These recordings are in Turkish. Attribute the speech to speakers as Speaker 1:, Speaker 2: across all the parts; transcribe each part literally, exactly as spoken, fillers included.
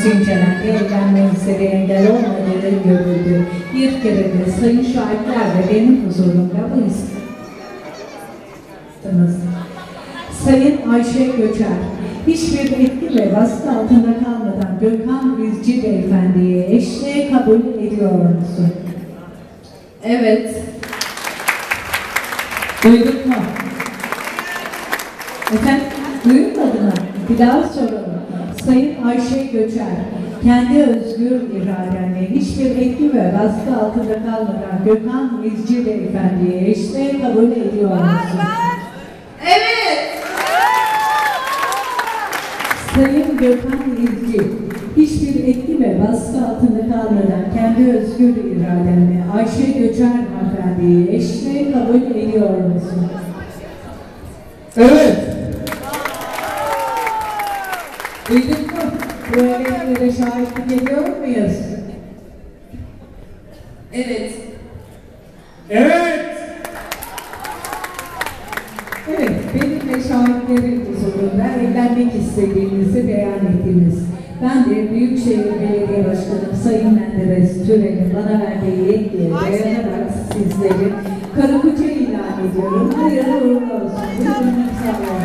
Speaker 1: Tansu İncelen'de evlenmenize engel olmadığı görüldü. Bir kere de sayın şahitler de benim huzurumda bu istediniz. Sayın Ayşe Göçer, hiçbir etki ve baskı altında kalmadan Gökhan Rizci Beyefendi'ye eşliğe kabul ediyor musun? Evet. Duyduk mu? Efendim, duyulmadı mı? Bir daha soralım. Sayın Ayşe Göçer, kendi özgür iradenle hiçbir etki ve baskı altında kalmadan Gökhan Rizci Beyefendi'ye eşliğe kabul ediyor musun? Evet. Sayın Gökhan Rizci, hiçbir etki ve baskı altında kalmadan kendi özgür iradenle Ayşe Göçer hanımefendiyi eşliğe kabul ediyor musun?
Speaker 2: Evet.
Speaker 1: Duyduk mu? Bu evliliklere şahitlik ediyor muyuz? Evet.
Speaker 2: Evet.
Speaker 1: Evet, benimle şahitlerin huzurunda evlenmek istediğinizi beyan ettiniz. Ben de Büyükşehir Belediye Başkanı Sayın Menderes Türen'in bana verdiği yetkiye dayanarak sizleri karı koca ilan ediyorum. Hayırlı uğurlu olsun. Buyurun, sağ olun.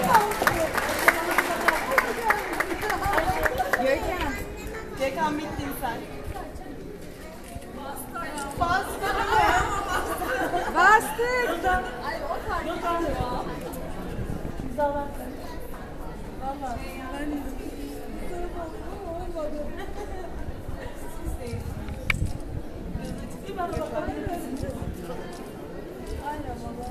Speaker 3: Gökhan, Gökhan bittin sen. Bastık. Bastık. Ay o kadar. Zavallı. Valla. Bir bana bakar mısın? Aynen baba.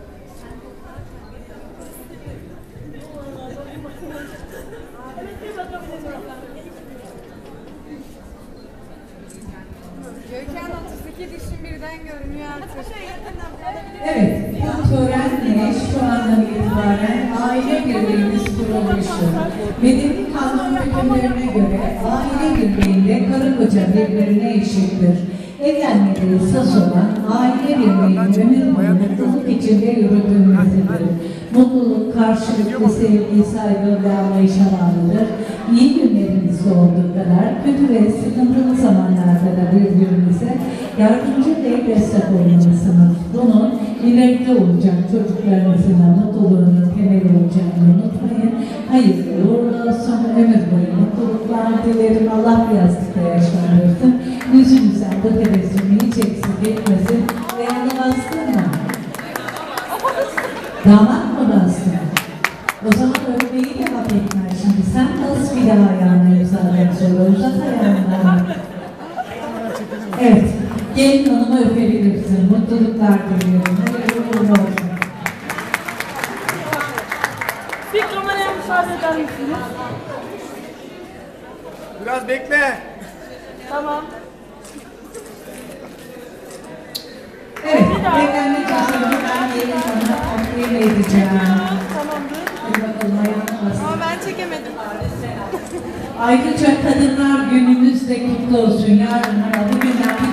Speaker 4: Gökhan otuz iki dişim birden görünüyor artık.
Speaker 1: Evet, bu törenle şu andan itibaren aile birliğimiz kurulmuştur. Medeni kanun hükümlerine göre aile birliğinde karı koca birbirine eşittir. Evlenmeleri esas olan aile birliğinin ömür boyu mutluluk içinde yürütülmesidir. Mutluluk karşılıklı sevgi, saygı ve anlayışa bağlıdır. İyi günlerinizde olduğu kadar kötü ve sıkıntılı zamanlarda da birbirinize yardımcı ve destek olmalısınız. Bunun ileride olacak çocuklarınızın mutluluğunun temeli olacağını unutmayın. Hayırlı uğurlu olsun, ömür boyu mutluluklar dilerim. Allah yastıkta yaşlandırsın. Yüzünüzden bu tebessümü hiç eksik etmesin. Değerli bastırma. Damat mı bastın? O zaman öpmeyi de hak etmez şimdi. Sen nasıl bir daha ayağına imzadan sonra uzat ayağından. Evet, gelin hanımı öpebilirsin. Mutluluklar diliyorum. Hayırlı uğurlu olsun.
Speaker 3: Bir kameraya müsaade eder misiniz?
Speaker 2: Biraz bekle.
Speaker 3: Tamam.
Speaker 1: Evet, evlenmek üzere ben gelin hanımı takdim edeceğim.
Speaker 3: Tamamdır.
Speaker 1: Hadi bakalım ayağına basın.
Speaker 3: Ama ben çekemedim.
Speaker 1: Ayrıca Kadınlar Günümüz de kutlu olsun. Yarın bugünden